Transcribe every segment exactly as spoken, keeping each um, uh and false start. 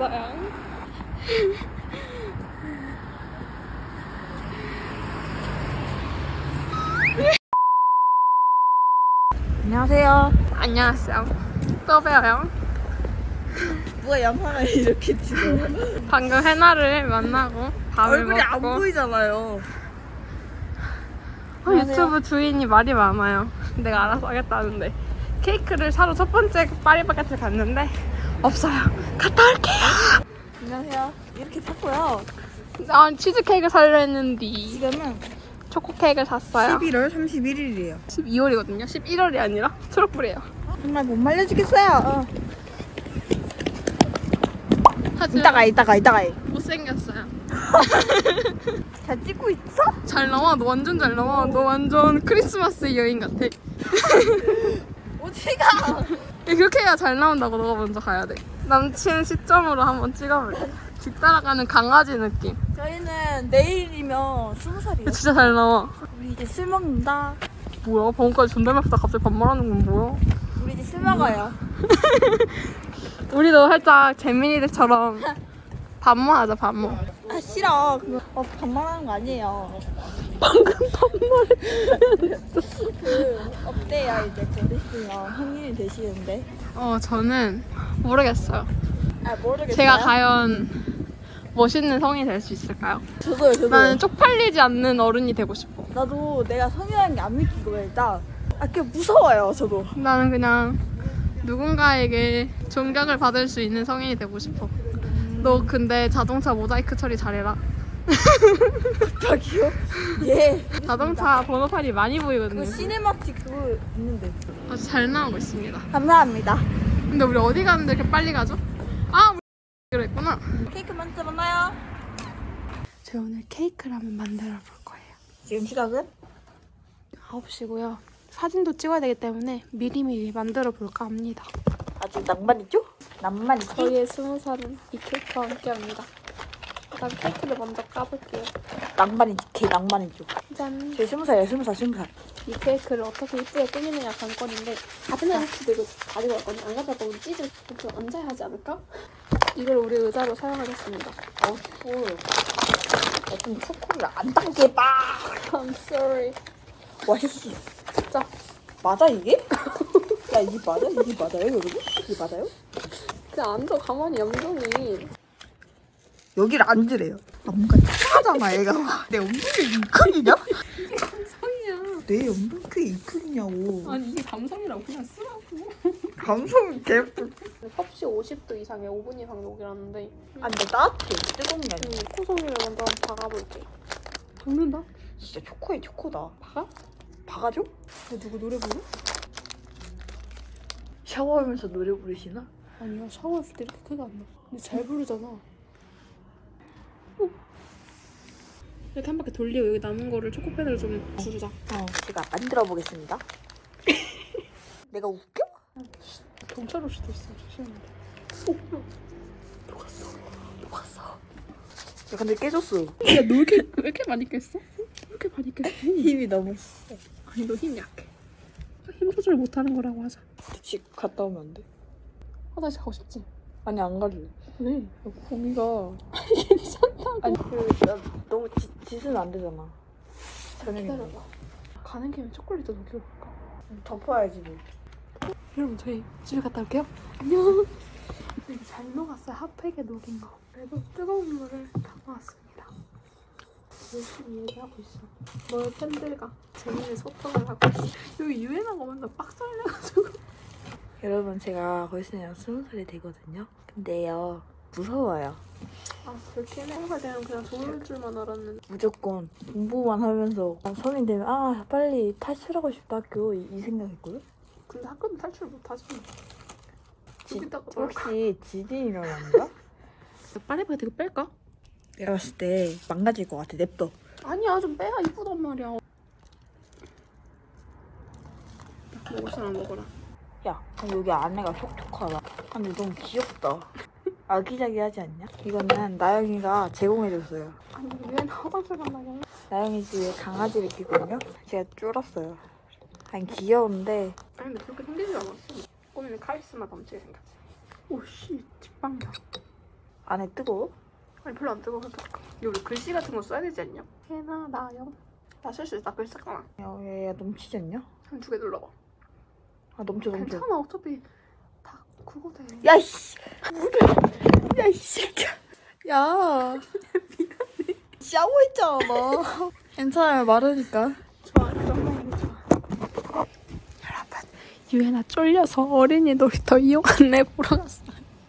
왔어요. 안녕하세요. 안녕하세요. 또 봬요. 누가 영상을 이렇게 찍어? 방금 해나를 만나고 밥을 얼굴이 먹고. 안 보이잖아요. 어, 유튜브 주인이 말이 많아요. 내가 알아서 하겠다는데 케이크를 사러 첫 번째 파리바게트를 갔는데 없어요. 갔다 올게요. 안녕하세요. 이렇게 샀고요. 아, 치즈케이크 사려 했는데 지금은 초코 케이크를 샀어요. 십일월 삼십일일이에요. 십이월이거든요. 십일월이 아니라 초록불이에요. 정말 못 말려주겠어요. 어. 하지만 이따가 이따가 이따가 해. 못생겼어요. 잘 찍고 있어? 잘 나와. 너 완전 잘 나와. 너 완전 크리스마스 여인 같아. 어디가? 그렇게 해야 잘 나온다고. 너가 먼저 가야 돼. 남친 시점으로 한번 찍어볼게. 뒤따라가는 강아지 느낌. 저희는 내일이면 스무 살이에요. 진짜 잘 나와. 우리 이제 술 먹는다. 뭐야? 방금까지 존댓말보다 갑자기 반말하는 건 뭐야? 우리 이제 술 먹어요. 우리도 살짝 재민이들처럼 반모하자. 반모. 아 싫어. 그거 어, 반말하는 거 아니에요. 방금 반말. 그 어때요? 이제 곧 있으면 성인이 되시는데. 어 저는 모르겠어요. 아 모르겠어요. 제가 과연 멋있는 성인이 될 수 있을까요? 저도요. 저도. 나는 쪽팔리지 않는 어른이 되고 싶어. 나도 내가 성인이라는 게 안 믿기고 일단 아 그게 무서워요. 저도. 나는 그냥 누군가에게 존경을 받을 수 있는 성인이 되고 싶어. 음... 너 근데 자동차 모자이크 처리 잘해라. 갑자기요? 예. 자동차 번호판이 많이 보이거든요. 그 시네마틱 그거 있는데. 아주 잘 나오고 있습니다. 감사합니다. 근데 우리 어디 가는데 이렇게 빨리 가죠? 아, 우리 그랬구나. 케이크 만들어 놨나요? 저희 오늘 케이크를 한번 만들어 볼 거예요. 지금 시각은? 아홉 시고요. 사진도 찍어야 되기 때문에 미리미리 만들어 볼까 합니다. 아주 낭만이죠? 낭만이지? 저희의 스무 살은 이 케이크와 함께 합니다. 일단 케이크를 먼저 까볼게요. 낭만이지, 개 낭만이죠. 짠! 제 스무 살이에요, 스무 살, 스무 살. 이 케이크를 어떻게 이쁘게 꾸미느냐 관건인데 가든한 혹시도 이거 가지고 왔거든요. 안 가져가고 우리 치즈 좀 얹어야 하지 않을까? 이걸 우리 의자로 사용하겠습니다. 어우, 좀 초코를 안 담게 봐. I'm sorry. 와, 씨. 진짜 맞아, 이게? 야, 이게 맞아? 이게 맞아요, 여러분? 이게 맞아요? 그냥 앉아 가만히 얌전히. 여기를 앉으래요. 아, 뭔가 이상하잖아, 얘가. 내 엉덩이 이 크기냐? 이게 감성이야. 내 엉덩이 이 크기냐고. 아니 이게 감성이라고 그냥 쓰라고. 감성이 개뿔. 섭씨 오십 도 이상에 오 분 이상 녹이라는데. 아, 근데 따뜻해. 뜨거운 게 아니야. 음, 코송이를 먼저 한번 박아볼게. 박는다? 진짜 초코에 초코다. 박아? 박아줘? 누구 노래 부르? 샤워하면서 노래 부르시나? 아니야, 샤워했을 때 이렇게 크게 안 나. 근데 잘 부르잖아. 어. 이렇게 한 바퀴 돌리고 여기 남은 거를 초코펜으로 좀 부르자. 어, 제가 만들어 보겠습니다. 내가 웃겨? 경찰 올 수도 있어. 조심해야 돼. 오, 녹았어. 녹았어. 야, 근데 깨졌어. 야, 너 왜 이렇게, 왜 이렇게 많이 깼어? 왜 이렇게 많이 깼어? 힘이 너무 세. 아니, 너 힘 약해. 힘 조절 못하는 거라고 하자. 집 갔다 오면 안 돼? 화장실 가고 싶지? 아니, 안 갈래. 왜? 고미가 괜찮다고. 아니 그 나 너무 지, 짓은 안 되잖아. 저녁에 기다려봐. 가는 김에 초콜릿도 녹이고 올까? 덮어야지 뭐. 여러분 저희 집에 갔다 올게요. 안녕. 이게 잘 녹았어요. 핫팩에 녹인 거. 그래도 뜨거운 물을 담아왔습니다. 열심히 얘기하고 있어. 너의 팬들과 재미있는 소통을 하고 있어. 여기 유엔한 거 맨날 빡살내가지고. 여러분 제가 곧 있으면 스무 살이 되거든요. 근데요 무서워요. 아 그렇게 스무 살 되면 그냥 좋을 줄만 알았는데. 무조건 공부만 하면서 성인 되면 아 빨리 탈출하고 싶다 학교 이, 이 생각했거든. 근데 학교는 탈출 못하지. 지, 여기다가 혹시 지진 일어난다? 빨리 이거 뺄까? 내가 봤을 때 망가질 것 같아. 냅둬. 아니야 좀 빼야 이쁘단 말이야. 먹었어 안 먹어라. 야 여기 안에가 촉촉하다. 근데 너무 귀엽다. 아기자기하지 않냐? 이거는 나영이가 제공해줬어요. 아니 왜 화장실 간다고? 나영이 집에 강아지를 키우거든요. 제가 쫄았어요. 아니 귀여운데 아니 근데 그렇게 생기지 않았어. 오늘 카리스마 넘치게 생겼어. 오씨 직방이다. 안에 뜨거워? 아니 별로 안 뜨거워. 여기 글씨 같은 거 써야 되지 않냐? 해나 나영. 나 쓸 수 있어. 나 글씨 썼잖아. 야야 넘치지 않냐? 한 두 개 눌러봐. 아 넘쳐 넘쳐. 괜찮아. 어차피 다 그거 돼. 야이씨. 야이 새끼야. 야. 미안해. 샤워했잖아 너. 괜찮아요 마르니까. 좋아. 그런 마음이 좋아. 여러분 유엔아 쫄려서 어린이 놀이터 이용 안내 보러 갔어.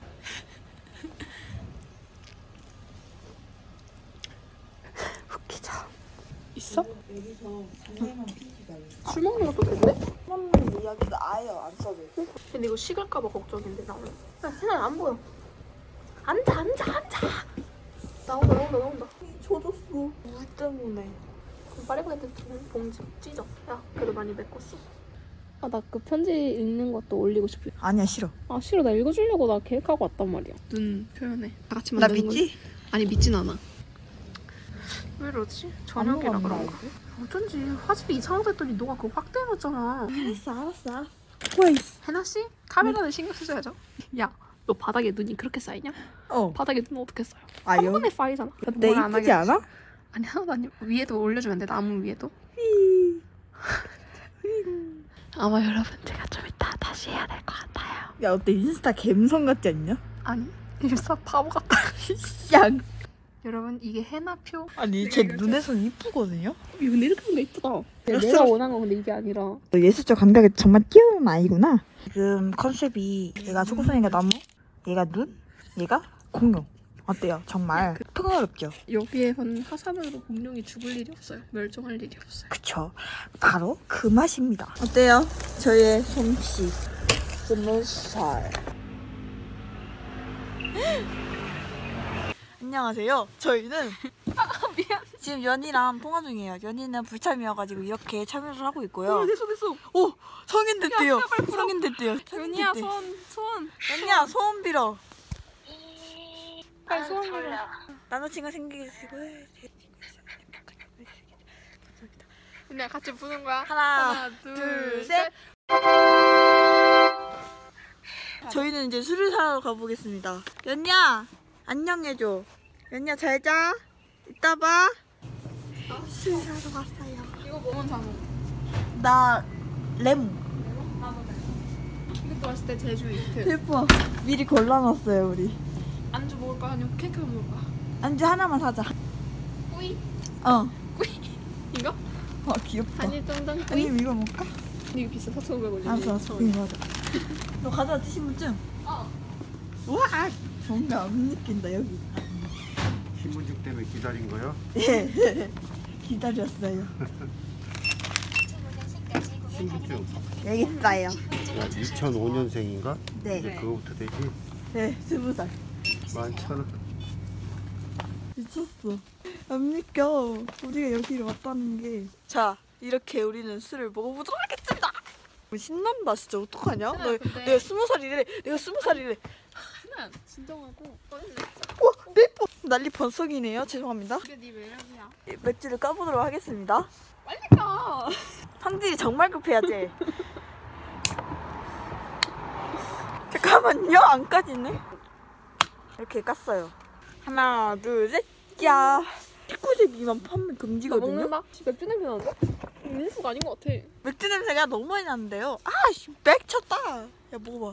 웃기죠? 있어? 여기서 자세만 피지 말래. 술 먹는 것도 된대? 술 먹는 이야기도 아예 안 써져. 근데 이거 식을까봐 걱정인데 나 오늘. 야 세나 안 보여. 앉아 앉아 앉아. 나온다 나온다 나온다. 젖었어. 물 때문에. 그럼 파리바게뜨 봉지 찢어. 야 그래도 많이 메꿨어. 아 나 그 편지 읽는 것도 올리고 싶어. 아니야 싫어. 아 싫어. 나 읽어주려고 나 계획하고 왔단 말이야. 눈 표현해. 다 같이 나 만드는 믿지? 건... 아니 믿진 않아. 왜 이러지? 저녁이라 안 그런가? 녹았나, 어쩐지 화질이 이상하다 했더니 너가 그거 확대해놨잖아. 알았어 알았어 알았어. 왜? 해나씨? 카메라를 신경 쓰셔야죠. 야 너 바닥에 눈이 그렇게 쌓이냐? 어. 바닥에 눈 어떻게 쌓여? 아 한 여기. 번에 쌓이잖아. 어때 뭘 안 이쁘지 하겠지? 않아? 아니 하나도 아니. 위에도 올려주면 돼. 나무 위에도. 아마 여러분 제가 좀 이따 다시 해야 될 것 같아요. 야 어때 인스타 갬성 같지 않냐? 아니 일사 바보 같다. 야. 여러분 이게 해나표. 아니 제 눈에선 이쁘거든요. 이거 근데 이렇게 하는 거 이쁘다. 예술- 내가 원한 건 근데 이게 아니라. 예술적 감각이 정말 뛰어난 아이구나. 지금 컨셉이 얘가 초고선이가 나무, 얘가 눈, 얘가 공룡. 어때요? 정말 평화롭죠? 여기에선 화산으로 공룡이 죽을 일이 없어요. 멸종할 일이 없어요. 그쵸? 바로 그 맛입니다. 어때요? 저의 솜씨 스무 살. 안녕하세요. 저희는 미안. 지금 연희랑 통화 중이에요. 연희는 불참이어가지고 이렇게 참여를 하고 있고요. 됐어 됐어. 오! 성인 됐대요. 야, 빨리 불어. 성인 됐대요. 성인 연희야 됐대. 소원 소원. 연희야 소원 빌어. 빨리 소원 빌어. 남자친구 생기시고 연희야 같이 부는 거야. 하나, 둘, 둘, 셋. 셋. 저희는 이제 술을 사러 가보겠습니다. 연희야 안녕해줘. 연희야 잘자. 이따 봐. 술 사러 갔어요. 이거 먹은 사먹. 나 레몬. 나도 돼. 이것도 왔을 때 제주 이틀. 대박. 미리 골라놨어요 우리. 안주 먹을 거야 아니면 케이크 먹을 거야? 안주 하나만 사자. 꾸이. 어. 꾸이. 이거? 와 귀엽다. 아니 짱짱 꾸이. 아니 이거 먹을까? 이거 비싸. 사천오백 원. 알았어 알았어. 이거 맞아. 너 가져와 티 신분증. 어. 우와. 뭔가 안 느낀다 여기. 신분증 때문에 기다린 거요? 예. 기다렸어요. 신분증 여기 있어요. 이천오 년생인가? 네. 네. 그거부터 되지? 네, 스무 살. 만천 원. 미쳤어. 안 믿겨. 우리가 여기를 왔다는 게. 자, 이렇게 우리는 술을 먹어보도록 하겠습니다. 신난다, 진짜. 어떡하냐? 신아, 너, 근데- 내가 스무 살이래. 내가 스무 살이래. 하나 진정하고. 와, 예뻐. 난리 번성이네요. 죄송합니다. 이게 네 매력이야. 이 맥주를 까보도록 하겠습니다. 빨리 가. 성질이 정말 급해야지. 잠깐만요. 안 까지네. 이렇게 깠어요. 하나, 둘, 셋. 야. 십구 세 미만 판매 나 금지거든요. 먹는다. 맥주 냄새 나는데? 민수가 아닌 것 같아. 맥주 냄새가 너무 많이 나는데요. 아, 씨, 맥 쳤다. 야, 먹어봐.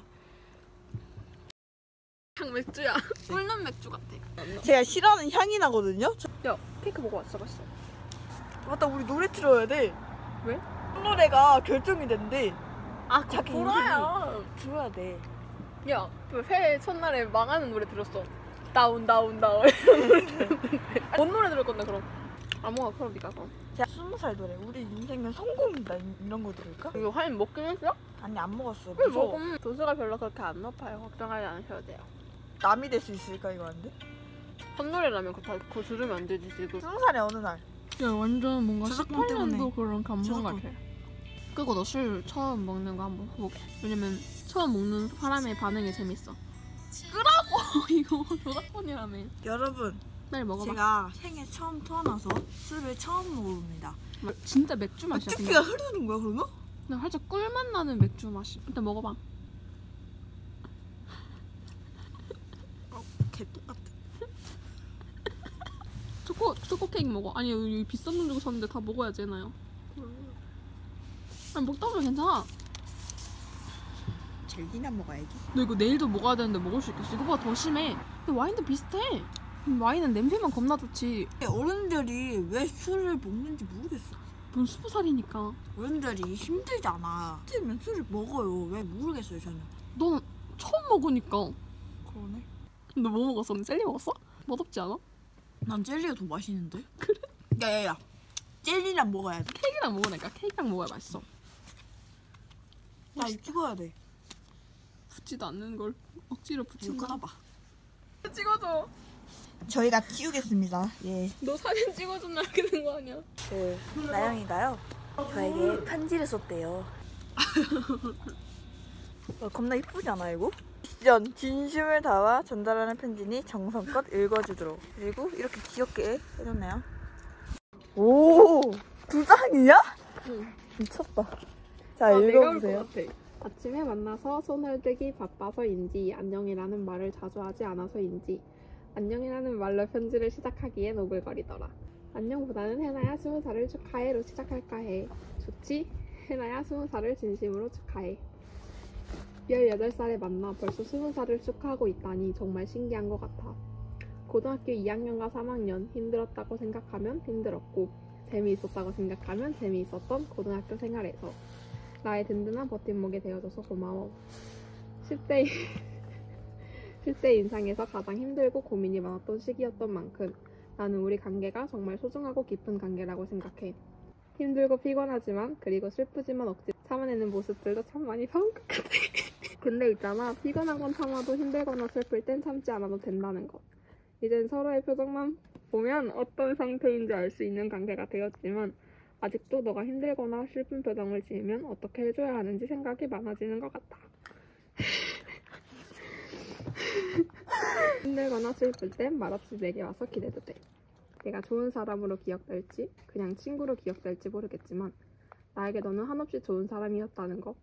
그냥 맥주야. 꿀는 맥주 같아. 제가 싫어하는 향이 나거든요. 저- 야 케이크 먹어 왔어 맛있어. 맞다, 우리 노래 틀어야 돼. 왜? 노래가 결정이 된대. 아 자기 보라야. 들어야 돼. 야, 그 새해 첫날에 망하는 노래 들었어. 다운 다운 다운. 뭔 노래 들을 건데 그럼? 아무거나 그럼 네가 그럼. 제가 스무 살 노래. 우리 인생은 성공이다. 이- 이런 거 들을까? 이거 하인 먹긴 했어? 아니, 안 먹었어. 왜 무서워. 먹음? 도수가 별로 그렇게 안 높아요. 걱정하지 않으셔도 돼요. 남이 될 수 있을까, 이거 안 돼? 헛노래라면 그거, 다- 그거 들으면 안 되지 지금. 스무 살에 어느 날. 야 완전 뭔가 저작권 때문에. 그런 감성 저작권. 같아. 그리고 너 술 처음 먹는 거 한번 해보게. 왜냐면 처음 먹는 사람의 반응이 재밌어. 끄라고! 이거 저작권이라며. 여러분, 빨리 먹어봐. 제가 생애 처음 태어나서 술을 처음 먹어봅니다. 진짜 맥주 맛이야. 어떻게가 그냥. 흐르는 거야, 그러면? 그냥 살짝 꿀맛 나는 맥주 맛이. 일단 먹어봐. 개 똑같아. 초코 초코 케이크 먹어. 아니 여기 비싼 돈 주고 샀는데 다 먹어야지 해나요. 아니 먹다 보면 괜찮아. 젤리나 먹어야지. 너 이거 내일도 먹어야 되는데 먹을 수 있겠어? 이거보다 더 심해. 근데 와인도 비슷해. 와인은 냄새만 겁나 좋지. 어른들이 왜 술을 먹는지 모르겠어. 넌 스무 살이니까. 어른들이 힘들잖아. 힘들면 술을 먹어요. 왜 모르겠어요 저는. 넌 처음 먹으니까. 그러네. 너 뭐 먹었어? 너 젤리 먹었어? 맛없지 않아? 난 젤리가 더 맛있는데? 그래? 야야야. 젤리랑 먹어야 돼. 케이크랑 먹으니까 케이크랑 먹어야 맛있어. 나 이거 찍어야 돼. 붙지도 않는 걸 억지로 이거 붙인다. 끊어봐. 찍어줘. 저희가 키우겠습니다. 예. 너 사진 찍어줬나 이렇게 된 거 아니야? 그 나영이가요. 저에게 편지를 썼대요. 어, 겁나 이쁘지 않아 이거? 전 진심을 담아 전달하는 편지니 정성껏 읽어주도록. 그리고 이렇게 귀엽게 해줬네요. 오, 두 장이야? 응. 미쳤다. 자, 읽어보세요. 아, 아침에 만나서 손을 들기 바빠서인지 안녕이라는 말을 자주 하지 않아서인지 안녕이라는 말로 편지를 시작하기엔 오글거리더라. 안녕보다는 해나야 스무 살을 축하해로 시작할까 해. 좋지? 해나야 스무 살을 진심으로 축하해. 열여덟 살에 만나 벌써 스무 살을 축하하고 있다니 정말 신기한 것 같아. 고등학교 이 학년과 삼 학년 힘들었다고 생각하면 힘들었고 재미있었다고 생각하면 재미있었던 고등학교 생활에서 나의 든든한 버팀목이 되어줘서 고마워. 십 대 십 대 인상에서 가장 힘들고 고민이 많았던 시기였던 만큼 나는 우리 관계가 정말 소중하고 깊은 관계라고 생각해. 힘들고 피곤하지만 그리고 슬프지만 억지 참아내는 모습들도 참 많이 봐온 것 같아. 근데 있잖아, 피곤한 건 참아도 힘들거나 슬플 땐 참지 않아도 된다는 것. 이젠 서로의 표정만 보면 어떤 상태인지 알 수 있는 관계가 되었지만 아직도 너가 힘들거나 슬픈 표정을 지으면 어떻게 해줘야 하는지 생각이 많아지는 것 같아. 힘들거나 슬플 땐 말없이 내게 와서 기대도 돼. 내가 좋은 사람으로 기억될지 그냥 친구로 기억될지 모르겠지만 나에게 너는 한없이 좋은 사람이었다는 거.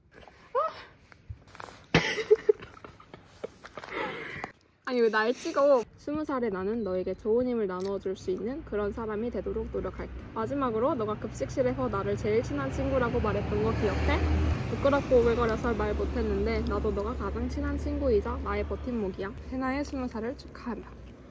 아니 왜 날 찍어? 스무 살에 나는 너에게 좋은 힘을 나누어줄 수 있는 그런 사람이 되도록 노력할게. 마지막으로 너가 급식실에서 나를 제일 친한 친구라고 말했던 거 기억해? 부끄럽고 오글거려서 말 못했는데 나도 너가 가장 친한 친구이자 나의 버팀목이야. 해나의 스무 살을 축하한다.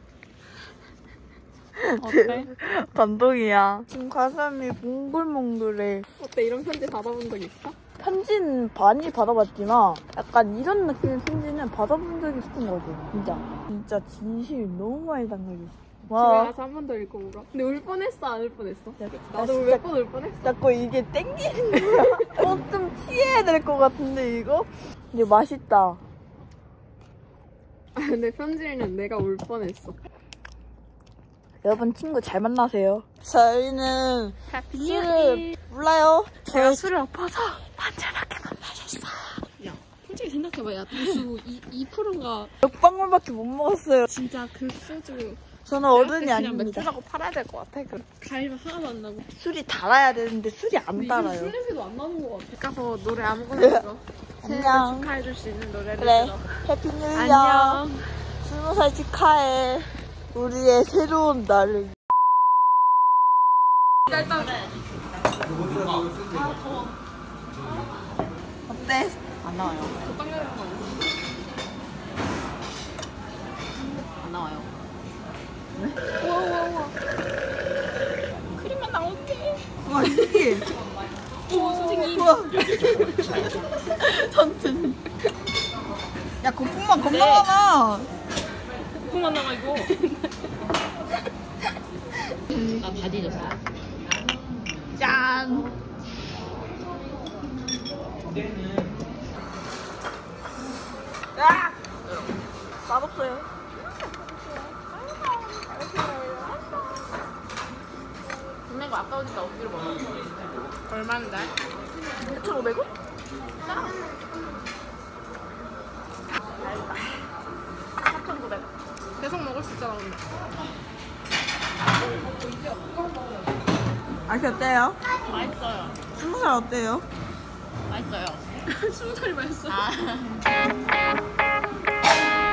어때? 감동이야. 지금 가슴이 몽글몽글해. 어때? 이런 편지 받아본 적 있어? 편지는 많이 받아봤지만 약간 이런 느낌의 편지는 받아본 적이 있었던 거지. 진짜 진짜 진심이 너무 많이 담겨있어. 집에 와, 가서 한 번 더 읽어보라. 근데 울 뻔했어 안 울 뻔했어? 나 나도 진짜 몇 번 울 뻔했어. 자꾸 이게 땡기는 거야. 어, 좀 피해야 될 것 같은데 이거? 근데 맛있다. 아, 근데 편지는 내가 울 뻔했어. 여러분 친구 잘 만나세요. 저희는 해피 술을 몰라요. 제가 술을 엎어서 반잔밖에 못 마셨어. 야, 솔직히 생각해봐. 야, 도수 이 퍼센트인가 몇 방울밖에 못 먹었어요. 진짜 그 소주 저는 어른이 그냥 아닙니다. 맥주라고 팔아야 될 것 같아. 그 달면 하나도 안 나고. 술이 달아야 되는데 술이 안 근데 달아요. 이거 술 냄새도 안 나는 것 같아. 가서 노래 아무거나 들어. 새해를 안녕. 축하해줄 수 있는 노래를 그래. 들어. 해피 뉴 이어. 안녕. 스무 살 축하해. 우리의 새로운 날을. 일단 어때? 안 나와요. 적당히 하는 거 아니야? 안 나와요. 우와 우와 우와. 크림만 나올게. 와, 이게. 오 선생님. 우와. 선생님. 야, 거품만 겁나 많아. 그만 나가 이거. 나 바지 줬어. 짠. 아! 맛없어요. 분명 거 아까우니까 억지로 먹어. 얼마인데? 이천오백 원? 사천구백 원. 계속 먹을 수 있잖아 근데. 맛이 어때요? 맛있어요. 스무 살 어때요? 맛있어요. 스무 살이 맛있어. 아.